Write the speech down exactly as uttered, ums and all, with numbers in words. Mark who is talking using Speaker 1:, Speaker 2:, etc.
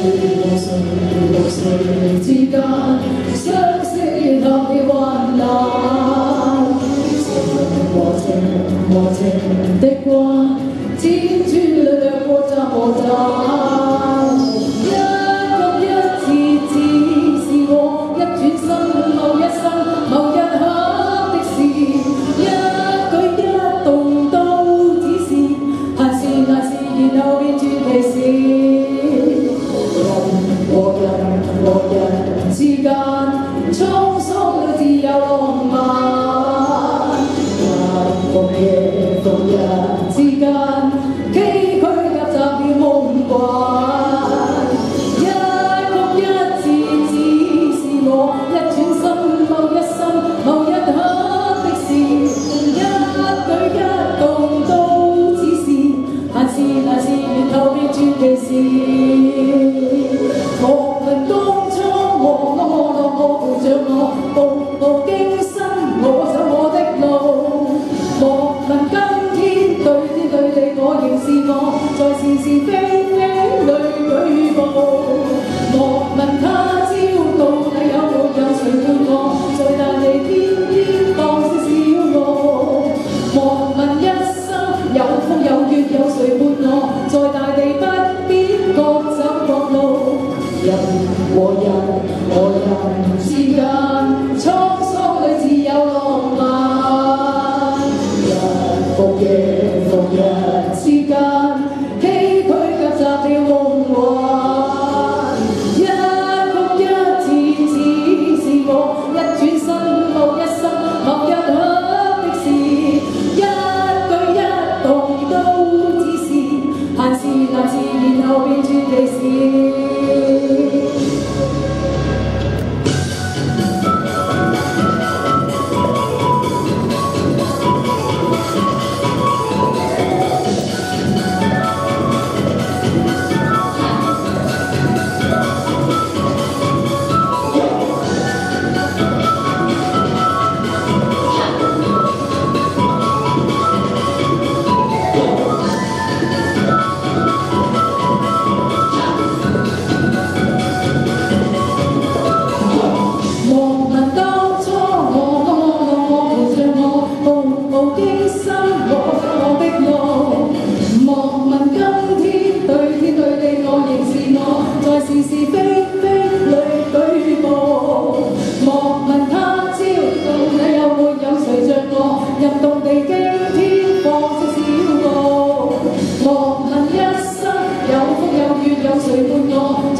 Speaker 1: 六歲六歲之間，相識後的患難，和情和情的關，千珠掠過這無盡，一曲一字只是我一轉身某一生某一刻的事，一舉一動都只是閒事難事，然後變傳奇事。和人和人之間，滄桑裏自有浪漫。日復夜復日之間，崎嶇夾雜了夢幻。一曲一字只是我一轉身某一生某一刻的事，一舉一動都只是閒事難事，然後變傳奇事。莫問當初我我我我我陪着我，步步驚心，我走我的路。莫問今天對天對地，我仍是我，在是是非非裏舉報。莫問他朝到底有沒有誰伴我，在大地偏偏放聲小傲。莫問一生有風有月有誰伴我，在大地不必各走各路。人和人和人之間，滄桑裏自有浪漫。日復夜復日之間，崎嶇夾雜了夢幻。一曲一字只是我一轉身某一生某一刻的事，一舉一動都只是閒事難事，然後變傳奇事。是是非非裏舉報，莫問他朝到底有沒有誰着我，任動地驚天放聲小傲。莫問一生有風有月有誰伴我，